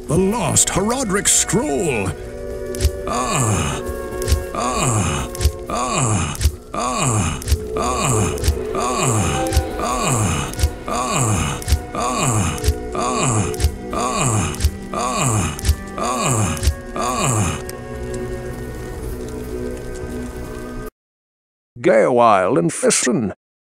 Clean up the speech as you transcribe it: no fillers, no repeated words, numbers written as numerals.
The lost Herodric scroll! Ah! Ah! Ah! Ah! Ah! Ah! Ah! Ah! Ah! Ah! Ah! Ah! Ah! Ah! Gay a while and listen.